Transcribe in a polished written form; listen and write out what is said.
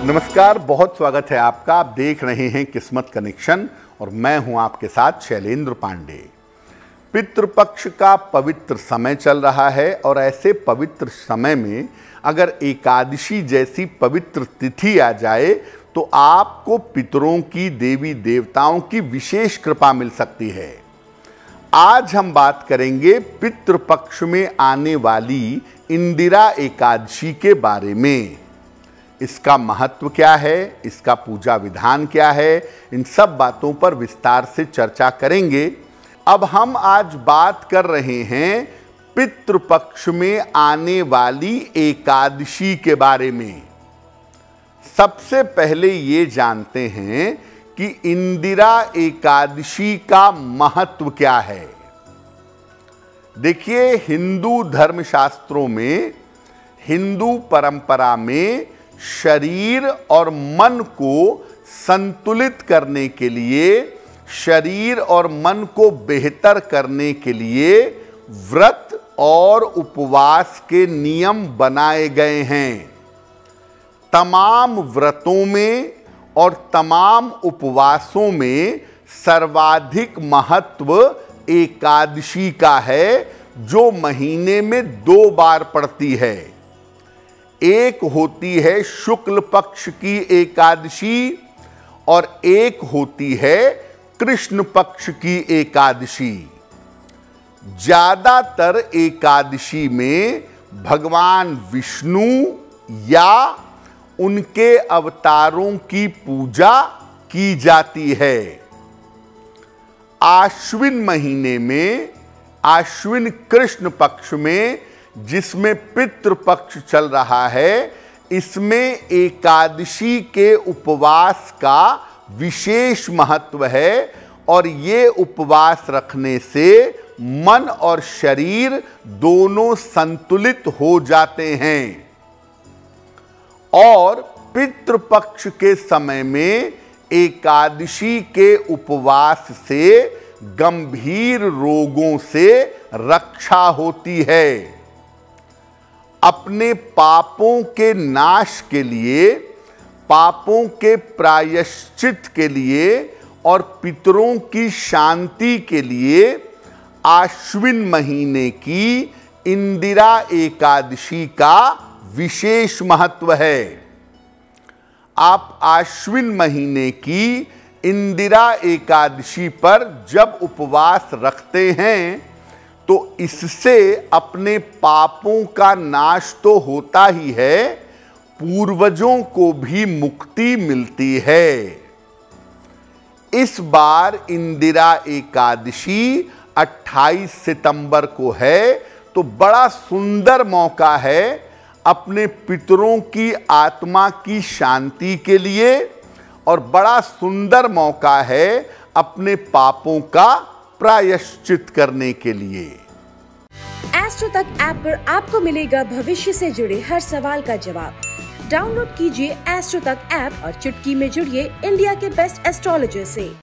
नमस्कार, बहुत स्वागत है आपका। आप देख रहे हैं किस्मत कनेक्शन और मैं हूं आपके साथ शैलेंद्र पांडे। पितृपक्ष का पवित्र समय चल रहा है और ऐसे पवित्र समय में अगर एकादशी जैसी पवित्र तिथि आ जाए तो आपको पितरों की, देवी देवताओं की विशेष कृपा मिल सकती है। आज हम बात करेंगे पितृपक्ष में आने वाली इंदिरा एकादशी के बारे में। इसका महत्व क्या है, इसका पूजा विधान क्या है, इन सब बातों पर विस्तार से चर्चा करेंगे। अब हम आज बात कर रहे हैं पितृपक्ष में आने वाली एकादशी के बारे में। सबसे पहले ये जानते हैं कि इंदिरा एकादशी का महत्व क्या है। देखिए, हिंदू धर्मशास्त्रों में, हिंदू परंपरा में शरीर और मन को संतुलित करने के लिए, शरीर और मन को बेहतर करने के लिए व्रत और उपवास के नियम बनाए गए हैं। तमाम व्रतों में और तमाम उपवासों में सर्वाधिक महत्व एकादशी का है, जो महीने में 2 बार पड़ती है। एक होती है शुक्ल पक्ष की एकादशी और एक होती है कृष्ण पक्ष की एकादशी। ज्यादातर एकादशी में भगवान विष्णु या उनके अवतारों की पूजा की जाती है। आश्विन महीने में, आश्विन कृष्ण पक्ष में, जिसमें पितृपक्ष चल रहा है, इसमें एकादशी के उपवास का विशेष महत्व है और ये उपवास रखने से मन और शरीर दोनों संतुलित हो जाते हैं। और पितृपक्ष के समय में एकादशी के उपवास से गंभीर रोगों से रक्षा होती है। अपने पापों के नाश के लिए, पापों के प्रायश्चित के लिए और पितरों की शांति के लिए आश्विन महीने की इंदिरा एकादशी का विशेष महत्व है। आप आश्विन महीने की इंदिरा एकादशी पर जब उपवास रखते हैं तो इससे अपने पापों का नाश तो होता ही है, पूर्वजों को भी मुक्ति मिलती है। इस बार इंदिरा एकादशी 28 सितंबर को है, तो बड़ा सुंदर मौका है अपने पितरों की आत्मा की शांति के लिए और बड़ा सुंदर मौका है अपने पापों का प्रायश्चित करने के लिए। एस्ट्रो तक ऐप पर आपको मिलेगा भविष्य से जुड़े हर सवाल का जवाब। डाउनलोड कीजिए एस्ट्रो तक ऐप और चुटकी में जुड़िए इंडिया के बेस्ट एस्ट्रोलॉजर से।